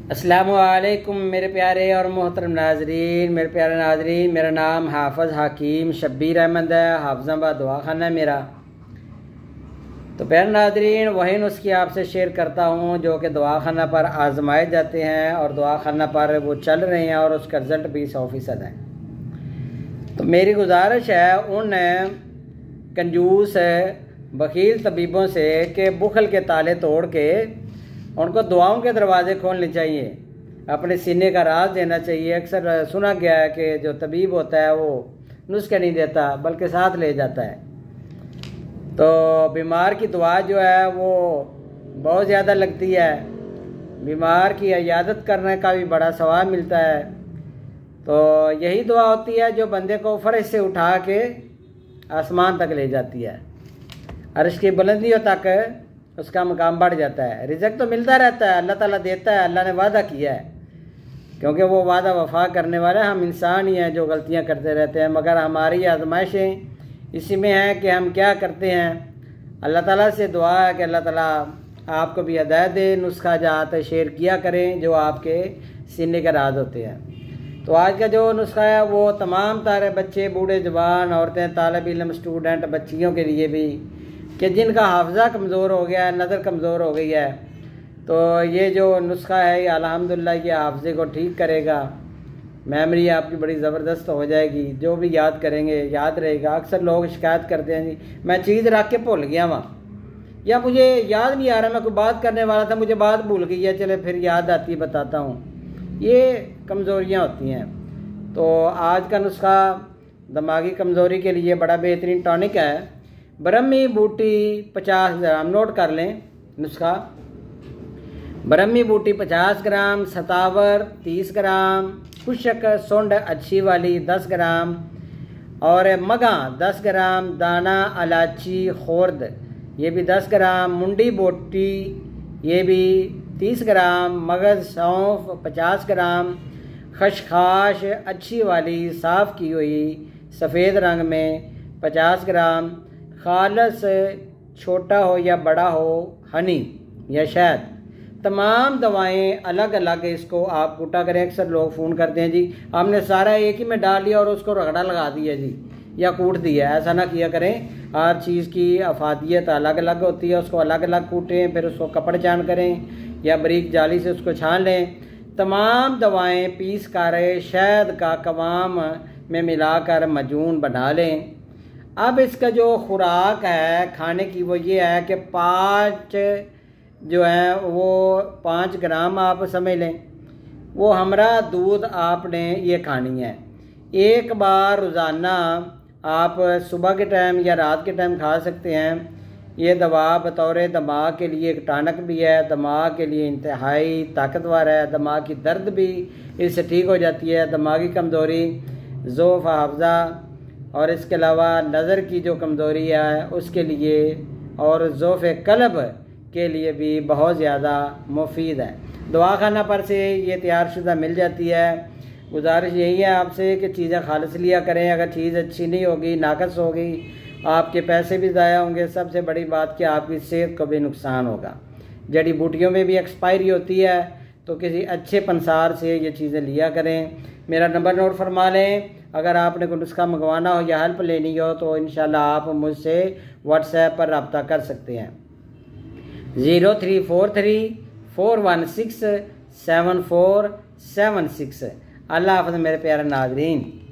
अस्सलामुअलैकुम मेरे प्यारे और मोहतरम नाजरीन। मेरे प्यारे नाजरीन, मेरा नाम हाफ़िज़ हकीम शब्बीर अहमद है। हाफिज़ाबाद दवाखाना है मेरा। तो प्यारे नाजरीन, वही नुस्खे आपसे शेयर करता हूँ जो कि दवाखाना पर आजमाए जाते हैं और दवाखाना पर वो चल रहे हैं और उसका रिज़ल्ट भी 100% है। तो मेरी गुजारिश है उन कंजूस बखील तबीबों से कि बुखल के ताले तोड़ के उनको दुआओं के दरवाज़े खोलने चाहिए, अपने सीने का राज देना चाहिए। अक्सर सुना गया है कि जो तबीब होता है वो नुस्खे नहीं देता बल्कि साथ ले जाता है। तो बीमार की दुआ जो है वो बहुत ज़्यादा लगती है। बीमार की इयादत करने का भी बड़ा सवाब मिलता है। तो यही दुआ होती है जो बंदे को फर्श से उठा के आसमान तक ले जाती है, अर्श की बुलंदियों तक उसका मकाम बढ़ जाता है। रिज़्क़ तो मिलता रहता है, अल्लाह ताला देता है, अल्लाह ने वादा किया है, क्योंकि वो वादा वफा करने वाले हम इंसान ही हैं जो गलतियां करते रहते हैं। मगर हमारी आजमाइशें इसी में है कि हम क्या करते हैं। अल्लाह ताला से दुआ है कि अल्लाह ताला आपको भी हिदायत दे, नुस्खा जात शेयर किया करें जो आपके सीने के राज होते हैं। तो आज का जो नुस्खा है वो तमाम तारे बच्चे, बूढ़े, जवान, औरतें, तालिब इल्म, स्टूडेंट, बच्चियों के लिए भी कि जिनका हाफजा कमज़ोर हो गया है, नज़र कमज़ोर हो गई है। तो ये जो नुस्खा है ये अल्हम्दुलिल्लाह ये हाफजे को ठीक करेगा। मेमोरी आपकी बड़ी ज़बरदस्त हो जाएगी, जो भी याद करेंगे याद रहेगा। अक्सर लोग शिकायत करते हैं जी मैं चीज़ रख के भूल गया वहाँ, या मुझे याद नहीं आ रहा, मैं कोई बात करने वाला था मुझे बात भूल गई है, चले फिर याद आती है बताता हूँ। ये कमज़ोरियाँ होती हैं। तो आज का नुस्खा दिमागी कमज़ोरी के लिए बड़ा बेहतरीन टॉनिक है। ब्रह्मी बूटी 50 ग्राम, नोट कर लें नुस्खा। ब्रह्मी बूटी 50 ग्राम, सतावर 30 ग्राम, खुशक सुंड अच्छी वाली 10 ग्राम और मगा 10 ग्राम, दाना इलायची खोर्द ये भी 10 ग्राम, मुंडी बूटी ये भी 30 ग्राम, मगज़ सौंफ 50 ग्राम, खशखाश अच्छी वाली साफ़ की हुई सफ़ेद रंग में 50 ग्राम, खालस छोटा हो या बड़ा हो हनी या शहद। तमाम दवाएं अलग अलग इसको आप कूटा करें। अक्सर लोग फ़ोन करते हैं जी हमने सारा एक ही में डाल लिया और उसको रगड़ा लगा दिया जी या कूट दिया। ऐसा ना किया करें। हर चीज़ की अफादियत अलग अलग होती है, उसको अलग अलग कूटें, फिर उसको कपड़ छान करें या बारीक जाली से उसको छान लें। तमाम दवाएँ पीस कर शहद का कवाम में मिलाकर मजून बना लें। अब इसका जो खुराक है खाने की वो ये है कि 5 जो है वो 5 ग्राम आप समझ लें, वो हमरा दूध आपने ये खानी है। एक बार रोज़ाना आप सुबह के टाइम या रात के टाइम खा सकते हैं। ये दवा बतौर दिमाग के लिए एक टॉनिक भी है, दिमाग के लिए इंतहाई ताकतवर है। दिमाग की दर्द भी इससे ठीक हो जाती है, दिमागी कमज़ोरी, ज़ोफ़ हाफ़ज़ा और इसके अलावा नज़र की जो कमज़ोरी है उसके लिए और ज़ोफ़ कल्ब के लिए भी बहुत ज़्यादा मुफीद है। दवाखाना पर से ये तैयार शुदा मिल जाती है। गुजारिश यही है आपसे कि चीज़ें खालिस लिया करें। अगर चीज़ अच्छी नहीं होगी, नाकस होगी, आपके पैसे भी ज़ाया होंगे। सबसे बड़ी बात कि आपकी सेहत को भी नुकसान होगा। जड़ी बूटियों में भी एक्सपायरी होती है, तो किसी अच्छे पंसार से ये चीज़ें लिया करें। मेरा नंबर नोट फरमा लें। अगर आपने कोई नुस्खा मंगवाना हो या हेल्प लेनी हो तो इंशाल्लाह आप मुझसे व्हाट्सएप पर रब्ता कर सकते हैं। 0343 416 7476। अल्लाह हाफ़िज़ मेरे प्यारे नाज़रीन।